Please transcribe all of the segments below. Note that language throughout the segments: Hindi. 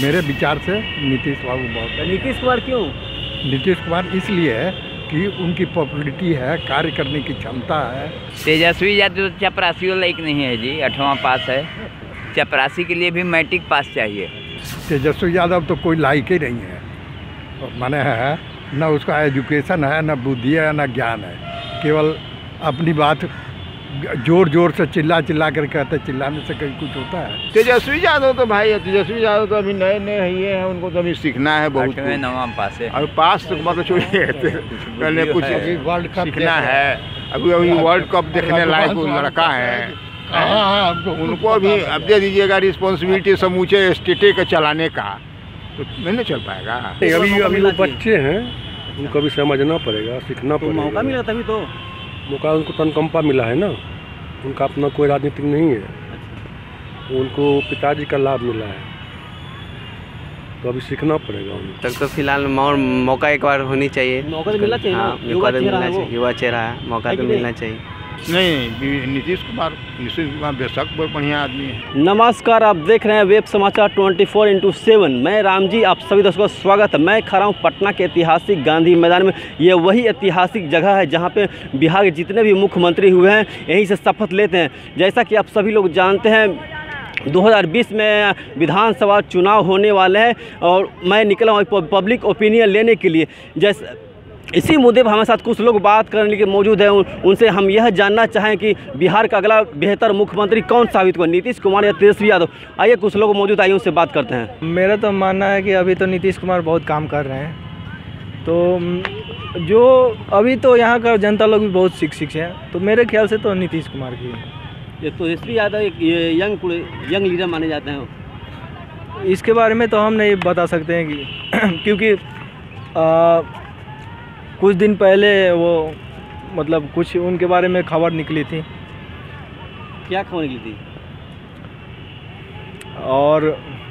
मेरे विचार से नीतीश बाबू बहुत। नीतीश कुमार क्यों? नीतीश कुमार इसलिए है कि उनकी पॉपुलरिटी है, कार्य करने की क्षमता है। तेजस्वी यादव तो चपरासी लायक नहीं है जी, 8वां पास है। चपरासी के लिए भी मैट्रिक पास चाहिए। तेजस्वी यादव तो कोई लायक ही नहीं है, माने है न उसका एजुकेशन है, न बुद्धि है, न ज्ञान है। केवल अपनी बात जोर जोर से चिल्ला कर कहते, चिल्लाने से कहीं कुछ होता है। तेजस्वी यादव तो भाई, तेजस्वी यादव तो अभी नए नए ये हैं, उनको तो अभी सीखना है बहुत। 8वें 9वां पास है। और पास तो मतलब छोड़िए, पहले कुछ वर्ल्ड कप सीखना है। अभी वर्ल्ड कप देखने लायक लड़का है। उनको भी अब दे दीजिएगा रिस्पॉन्सिबिलिटी समूचे स्टेटे का चलाने का, तो नहीं चल पाएगा। अभी वो बच्चे हैं, उनको भी समझना पड़ेगा, सीखना पड़ेगा। मौका मिला तभी तो। मौका उनको तनकंपा मिला है ना, उनका अपना कोई राजनीतिक नहीं है, उनको पिताजी का लाभ मिला है, तो अभी सीखना पड़ेगा उनको। तक तो फिलहाल मौका एक बार होनी चाहिए। मौका तो मिलना चाहिए। हाँ, युवा चेहरा है, मौका तो मिलना चाहिए। नहीं, नीतीश कुमार बेशक बहुत बढ़िया आदमी है। नमस्कार, आप देख रहे हैं वेब समाचार 24/7। मैं रामजी, आप सभी दर्शकों का स्वागत है। मैं खड़ा हूँ पटना के ऐतिहासिक गांधी मैदान में। ये वही ऐतिहासिक जगह है जहाँ पे बिहार के जितने भी मुख्यमंत्री हुए हैं यहीं से शपथ लेते हैं। जैसा कि आप सभी लोग जानते हैं 2020 में विधानसभा चुनाव होने वाले हैं और मैं निकला हूँ पब्लिक ओपिनियन लेने के लिए। जैसे इसी मुद्दे पर हमारे साथ कुछ लोग बात करने के लिए मौजूद हैं। उनसे हम यह जानना चाहें कि बिहार का अगला बेहतर मुख्यमंत्री कौन साबित होगा, नीतीश कुमार या तेजस्वी यादव। आइए कुछ लोग मौजूद, आइए उनसे बात करते हैं। मेरा तो मानना है कि अभी तो नीतीश कुमार बहुत काम कर रहे हैं, तो जो अभी तो यहाँ का जनता लोग भी बहुत शिक्षित हैं, तो मेरे ख्याल से तो नीतीश कुमार की। ये तेजस्वी यादव एक यंग लीडर माने जाते हैं। इसके बारे में तो हम नहीं बता सकते हैं कि क्योंकि कुछ दिन पहले वो मतलब कुछ उनके बारे में खबर निकली थी। क्या खबर निकली थी? और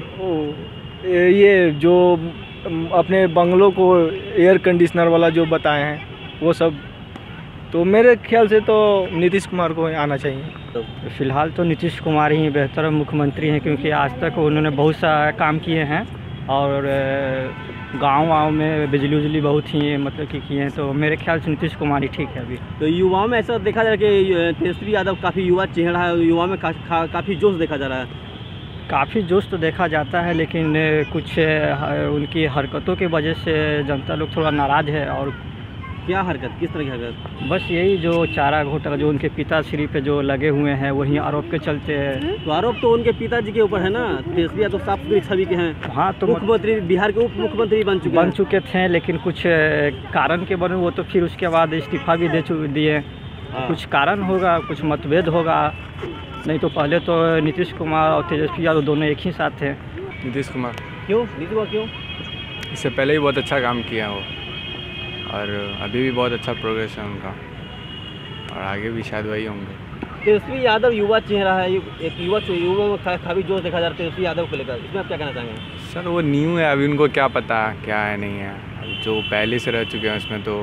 ये जो अपने बंगलों को एयर कंडीशनर वाला जो बताए हैं वो सब, तो मेरे ख्याल से तो नीतीश कुमार को आना चाहिए। फ़िलहाल तो नीतीश कुमार ही बेहतर मुख्यमंत्री हैं, क्योंकि आज तक उन्होंने बहुत सा काम किए हैं और गाँव में बिजली बहुत ही मतलब कि किए हैं, तो मेरे ख्याल से नीतीश कुमार ही ठीक है अभी। तो युवाओं में ऐसा देखा जा रहा है कि तेजस्वी यादव काफ़ी युवा चेहरा है, युवा में काफ़ी जोश देखा जा रहा है। काफ़ी जोश तो देखा जाता है, लेकिन कुछ उनकी हरकतों की वजह से जनता लोग थोड़ा नाराज़ है। और क्या हरकत, किस तरह की हरकत? बस यही जो चारा घोटाला जो उनके पिताश्री पे जो लगे हुए हैं, वही आरोप के चलते हैं। तो आरोप तो उनके पिताजी के ऊपर है ना। तेजस्वी यादव साफ सुथरी छवि के हैं। हाँ, तो मुख्यमंत्री, बिहार के उप मुख्यमंत्री बन चुके थे, लेकिन कुछ कारण के बने वो तो फिर उसके बाद इस्तीफा भी दिए। कुछ कारण होगा, कुछ मतभेद होगा, नहीं तो पहले तो नीतीश कुमार और तेजस्वी यादव दोनों एक ही साथ थे। नीतीश कुमार। क्यों नीतीश कुमार क्यों? इससे पहले ही बहुत अच्छा काम किया वो, और अभी भी बहुत अच्छा प्रोग्रेस है उनका, और आगे भी शायद वही होंगे। तेजस्वी यादव युवा चेहरा है, एक युवा में काफ़ी जोश देखा जा रहा है तेजस्वी यादव को लेकर। इसमें आप क्या कहना चाहेंगे? सर वो न्यू है, अभी उनको क्या पता क्या है नहीं है, जो पहले से रह चुके हैं उसमें तो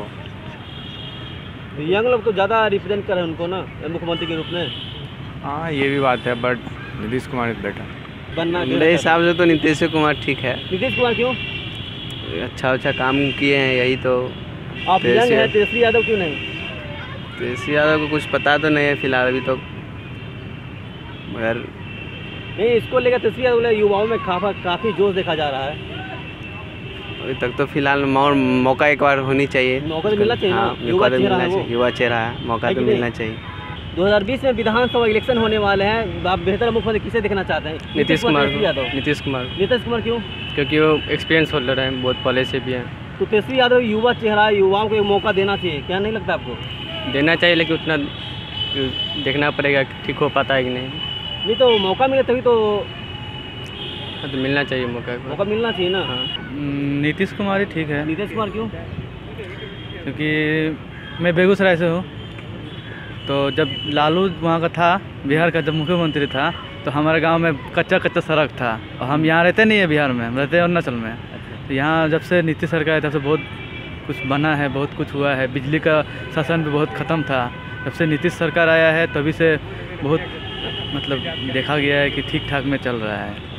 यंग लोग तो ज़्यादा रिप्रेजेंट कर रहे हैं उनको ना मुख्यमंत्री के रूप में। हाँ, ये भी बात है, but Nitish Kumar is better बनना। मेरे हिसाब से तो नीतीश कुमार ठीक है। नीतीश कुमार क्यों? अच्छा काम किए हैं, यही तो। आप यंग हैं, तेजस्वी यादव क्यों नहीं? तेजस्वी यादव को कुछ पता तो नहीं है फिलहाल अभी तो, मगर नहीं, इसको लेकर तेजस्वी यादव युवाओं में काफ़ी जोश देखा जा रहा है। अभी तक तो फिलहाल मौका एक बार होनी चाहिए। मौका तो मिलना चाहिए। हाँ, युवा चेहरा है, मौका तो मिलना चाहिए। 2020 में विधानसभा इलेक्शन होने वाले हैं, आप बेहतर मुख्यमंत्री किसे देखना चाहते हैं? नीतीश कुमार। नीतीश कुमार क्यों? क्योंकि वो एक्सपीरियंस होल्डर हैं, बहुत पहले से भी हैं। तो तेजस्वी यादव युवा चेहरा, युवाओं को एक मौका देना चाहिए, क्या नहीं लगता आपको? देना चाहिए, लेकिन उतना देखना पड़ेगा ठीक हो पाता है कि नहीं तो मौका मिले तभी तो मिलना चाहिए, मौका मिलना चाहिए ना। हाँ। नीतीश कुमार ही ठीक है। नीतीश कुमार क्यों? क्योंकि मैं बेगूसराय से हूँ, तो जब लालू वहाँ का था, बिहार का जब मुख्यमंत्री था, तो हमारे गांव में कच्चा सड़क था, और हम यहाँ रहते नहीं है बिहार में, हम रहते हैं अरुणाचल में। तो यहाँ जब से नीतीश सरकार है तब से बहुत कुछ बना है, बहुत कुछ हुआ है। बिजली का शासन भी बहुत ख़त्म था, जब से नीतीश सरकार आया है तभी से बहुत मतलब देखा गया है कि ठीक ठाक में चल रहा है।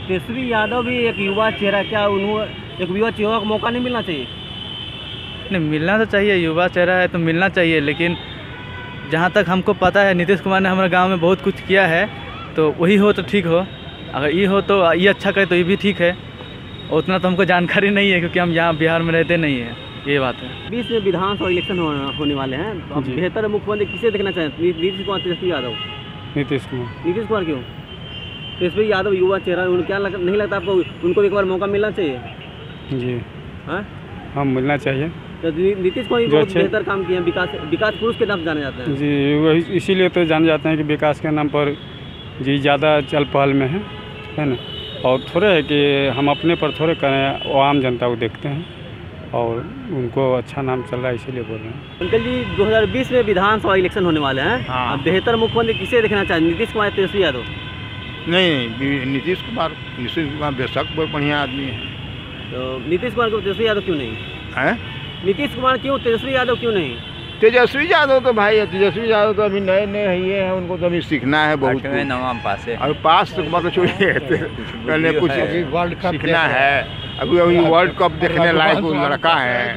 तेजस्वी यादव भी एक युवा चेहरा, क्या उन्होंने एक युवा चेहरा को मौका नहीं मिलना चाहिए? नहीं, मिलना तो चाहिए, युवा चेहरा है तो मिलना चाहिए, लेकिन जहाँ तक हमको पता है नीतीश कुमार ने हमारे गांव में बहुत कुछ किया है, तो वही हो तो ठीक हो, अगर ये हो तो ये अच्छा करे तो ये भी ठीक है। उतना तो हमको जानकारी नहीं है क्योंकि हम यहाँ बिहार में रहते नहीं हैं, ये बात है। 20 में विधानसभा इलेक्शन होने वाले हैं, तो अब बेहतर मुख्यमंत्री किसे देखना चाहें? नीतीश कुमार, तेजस्वी यादव? नीतीश कुमार। नीतीश कुमार क्यों? तेजस्वी यादव युवा चेहरा, उनको क्या नहीं लगता आपको उनको एक बार मौका मिलना चाहिए? जी हाँ, हाँ, मिलना चाहिए। तो नीतीश कुमार बहुत बेहतर काम किए हैं, विकास पुरुष के नाम से जाने जाते हैं। जी, वही इसीलिए तो जाने जाते हैं कि विकास के नाम पर जी ज़्यादा चल पहल में है ना। और थोड़े है कि हम अपने पर थोड़े करें, वो आम जनता को देखते हैं और उनको अच्छा नाम चल रहा है, इसीलिए बोल रहे हैं। अंकल जी, 2020 में विधानसभा इलेक्शन होने वाले हैं, हाँ। अब बेहतर मुख्यमंत्री किसे देखना चाहिए? नीतीश कुमार, तेजस्वी यादव? नहीं, नीतीश कुमार बेशक बहुत बढ़िया आदमी है। तो नीतीश कुमार को, तेजस्वी यादव क्यों नहीं हैं? नीतीश कुमार क्यों, तेजस्वी यादव क्यों नहीं? तेजस्वी यादव तो भाई, तेजस्वी यादव तो अभी नए नए ये हैं, उनको तो अभी सीखना है बहुत। 8वें 9वां पास है। और पास तो मतलब छोड़िए, पहले कुछ वर्ल्ड कप सीखना है। अभी वर्ल्ड कप देखने लायक वो लड़का है,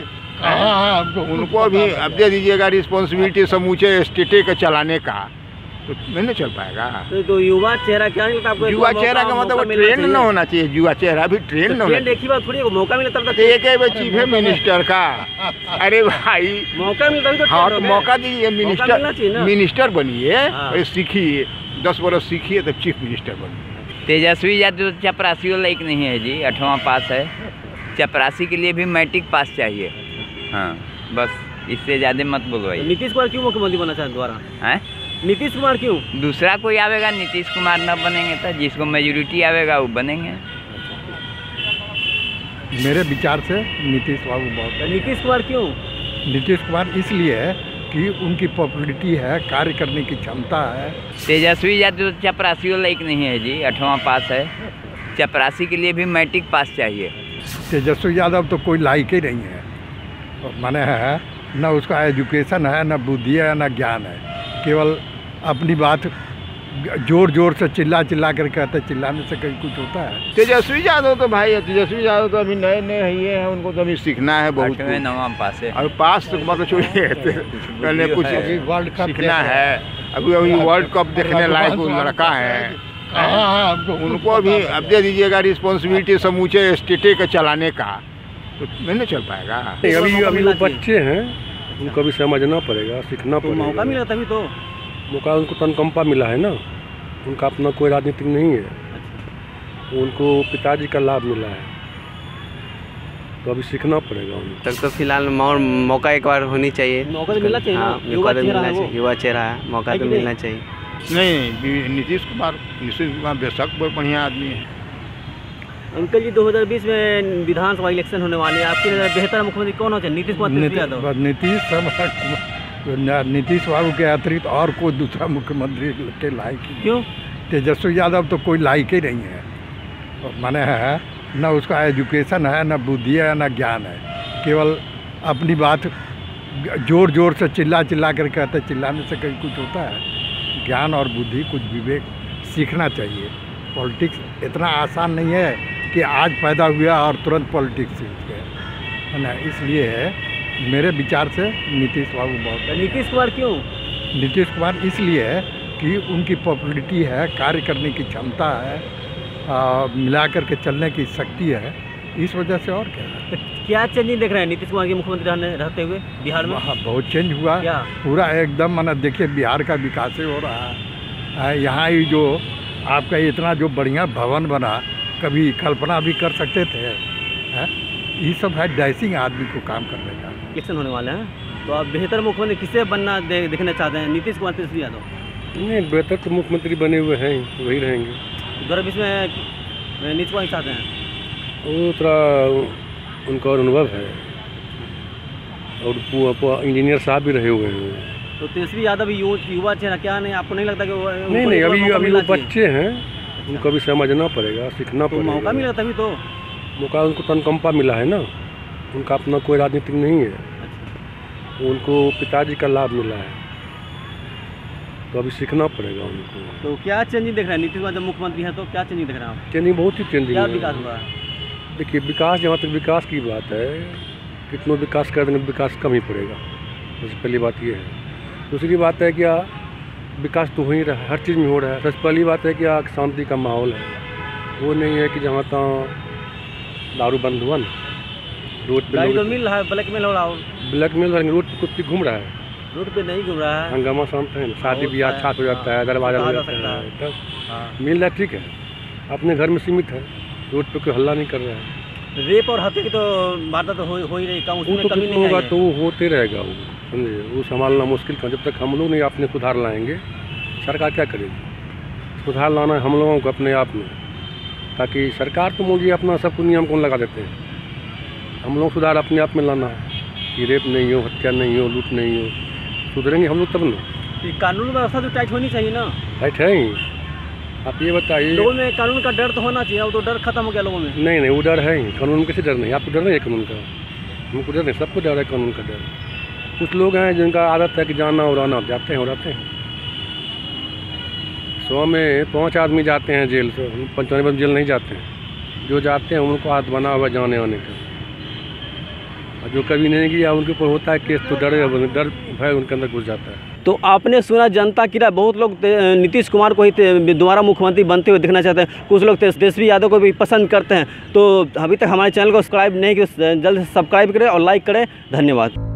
उनको भी अब दे दीजिएगा रिस्पॉन्सिबिलिटी समूचे स्टेटे के चलाने का, तो नहीं चल पाएगा। तो युवा चेहरा क्या नहीं लगता आपको? युवा चेहरा का मतलब ट्रेंड न होना चाहिए, युवा चेहरा भी ट्रेंड न होना। एक ही बात थोड़ी, मौका मिले तब तक। एक है चीफ है मिनिस्टर का, अरे भाई मौका मिलता भी तो हाँ, तो मौका दीजिए, मिनिस्टर बनिए और सीखिए, 10 बरस सीखिए तब चीफ मिनिस्टर बनिए। तेजस्वी यादव तो चपरासी लायक नहीं है जी, 8वां पास है। चपरासी के लिए भी मैट्रिक पास चाहिए। हाँ, बस इससे ज़्यादा मत बुलवाइए। नीतीश कुमार क्यों मुख्यमंत्री बनना चाहते दोबारा? हैं? नीतीश कुमार क्यों? दूसरा कोई आवेगा, नीतीश कुमार न बनेंगे तो जिसको मेजोरिटी आवेगा वो बनेंगे। मेरे विचार से नीतीश बाबू बहुत। नीतीश कुमार क्यों? नीतीश कुमार इसलिए है कि उनकी पॉपुलरिटी है, कार्य करने की क्षमता है। तेजस्वी यादव तो चपरासी लायक नहीं है जी, 8वां पास है। चपरासी के लिए भी मैट्रिक पास चाहिए। तेजस्वी यादव तो कोई लायक ही नहीं है, माने है न उसका एजुकेशन है, न बुद्धि है, न ज्ञान है। केवल अपनी बात जोर जोर से चिल्ला कर कहते, चिल्लाने से कहीं कुछ होता है? तेजस्वी यादव तो भाई, तेजस्वी यादव तो अभी नए नए ये हैं, उनको तो अभी सीखना है बहुत। 8वें 9वां पास है। और पास तो मतलब छोड़िए, पहले कुछ वर्ल्ड कप सीखना है। अभी वर्ल्ड कप देखने लायक वो लड़का है, उनको भी अब दे दीजिएगा रिस्पॉन्सिबिलिटी समूचे स्टेटे के चलाने का, तो नहीं चल पाएगा। अभी वो बच्चे हैं, उनको भी समझना पड़ेगा, सीखना पड़ेगा। मौका मिला तभी तो। मौका उनको तनकंपा मिला है ना, उनका अपना कोई राजनीतिक नहीं है, उनको पिताजी का लाभ मिला है, तो अभी सीखना पड़ेगा उनको। तक तो फिलहाल मौका एक बार होनी चाहिए। मौका तो मिलना चाहिए। हाँ, मौका तो मिलना चाहिए, युवा चेहरा है, मौका तो मिलना चाहिए। नहीं, नीतीश कुमार बेशक बहुत बढ़िया आदमी है। अंकल जी, 2020 में विधानसभा इलेक्शन होने वाले हैं, आपके लिए बेहतर मुख्यमंत्री कौन हो? नीतीश कुमार, तेजस्वी यादव? नीतीश बाबू के अतिरिक्त और कोई दूसरा मुख्यमंत्री के लायक ही। क्यों? तेजस्वी यादव तो कोई लायक ही नहीं है, माने है न उसका एजुकेशन है, न बुद्धि है, न ज्ञान है। केवल अपनी बात जोर जोर से चिल्ला कर कहते, चिल्लाने से कहीं कुछ होता है? ज्ञान और बुद्धि, कुछ विवेक सीखना चाहिए। पॉलिटिक्स इतना आसान नहीं है कि आज पैदा हुआ और तुरंत पॉलिटिक्स सीख गए, है ना। इसलिए है मेरे विचार से नीतीश बाबू बहुत। नीतीश कुमार क्यों? नीतीश कुमार इसलिए है कि उनकी पॉपुलरिटी है, कार्य करने की क्षमता है, मिला करके चलने की शक्ति है, इस वजह से। और क्या चेंजिंग देख रहे हैं नीतीश कुमार के मुख्यमंत्री रहते हुए बिहार में? हाँ, बहुत चेंज हुआ पूरा एकदम, माना देखिए बिहार का विकास हो रहा है। यहाँ ही जो आपका इतना जो बढ़िया भवन बना, कभी कल्पना भी कर सकते थे? ये सब है डैशिंग आदमी को काम करने का। इलेक्शन होने वाले हैं, तो आप बेहतर मुख्यमंत्री किसे बनना देखना चाहते हैं? नीतीश कुमार, तेजस्वी यादव? नहीं, बेहतर तो मुख्यमंत्री बने हुए हैं, वही रहेंगे। 2020 में नीतीश कुमार चाहते हैं? वो थोड़ा उनका अनुभव है, और इंजीनियर साहब भी रहे हुए हैं। तो तेजस्वी यादव युवा चेहरा, क्या नहीं आपको नहीं लगता कि वो? नहीं, अभी वो बच्चे हैं, उनको भी समझना पड़ेगा, सीखना पड़ेगा। मौका मिला तभी तो। मौका उनको तनकंपा मिला है ना, उनका अपना कोई राजनीतिक नहीं है, उनको पिताजी का लाभ मिला है, तो अभी सीखना पड़ेगा उनको। तो क्या चेंजिंग देख रहे हैं नीतीश कुमार जब मुख्यमंत्री हैं, तो क्या चेंजिंग देख रहे हैं आप? चेंजिंग बहुत ही चेंजिंग क्या है। विकास हुआ है? देखिए विकास, जहाँ तक विकास की बात है, कितना विकास कर देंगे विकास कम ही पड़ेगा। सबसे पहली बात ये है। दूसरी बात है क्या, विकास तो हो ही रहा है, हर चीज़ में हो रहा है। सबसे पहली बात है क्या, शांति का माहौल है, वो नहीं है कि जहाँ तहाँ दारू बंद हुआ ना, रोड पे तो मिल रहा है, ब्लैक मेल हो रहा हो, ब्लैक मेल रोड पे कुछ घूम रहा है, रोड पे नहीं घूम रहा है, हंगामा शांत है, शादी ब्याह छाप हो जाता है, दरवाजा लग जाता है, तब मिल रहा है, ठीक है, अपने घर में सीमित है, रोड पे कोई हल्ला नहीं कर रहा है। रेप और हत्या की तो वारदात तो हो ही रही, कम उसमें तो कमी नहीं होगा, है। तो वो होते रहेगा, वो समझे, वो संभालना मुश्किल था। जब तक हम लोग नहीं अपने सुधार लाएंगे, सरकार क्या करेगी? सुधार लाना है हम लोगों को अपने आप में, ताकि सरकार तो मुझे अपना सब कुछ नियम कौन लगा देते हैं, हम लोग सुधार अपने आप में लाना है कि रेप नहीं हो, हत्या नहीं हो, लूट नहीं हो। सुधरेंगे हम लोग तब ना। कानून व्यवस्था तो टाइट होनी चाहिए ना। टाइट है ही। आप ये बताइए, लोगों में कानून का डर तो होना चाहिए, वो तो डर खत्म हो गया लोगों में। नहीं, वो डर है ही, कानून में कैसे डर नहीं? आपको डर नहीं है कानून का? हमको डर नहीं, सबको डर है कानून का डर। कुछ लोग हैं जिनका आदत है कि जाना और आना, जाते हैं और आते हैं। 100 में 5 आदमी जाते हैं जेल से, 95 जेल नहीं जाते हैं। जो जाते हैं उनको हाथ बना हुआ जाने आने का, और जो कभी नहीं गया उनके ऊपर होता है केस, तो डर भय उनके अंदर घुस जाता है। तो आपने सुना जनता की राय, बहुत लोग नीतीश कुमार को ही दोबारा मुख्यमंत्री बनते हुए देखना चाहते हैं, कुछ लोग तेजस्वी यादव को भी पसंद करते हैं। तो अभी तक हमारे चैनल को सब्सक्राइब नहीं किया, जल्द से सब्सक्राइब करें और लाइक करें। धन्यवाद।